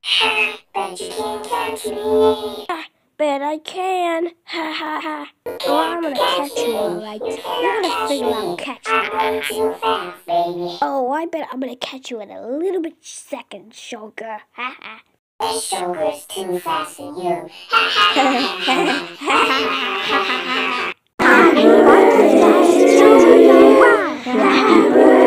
Bet you can't catch me. Bet I can. Ha ha ha. Oh, I'm gonna catch you, alright. You're gonna figure out catching I'm going too fast, baby. Oh, I bet I'm gonna catch you in a little bit second, Shulker. Ha ha. This Shulker's too fast for you. I'm fast,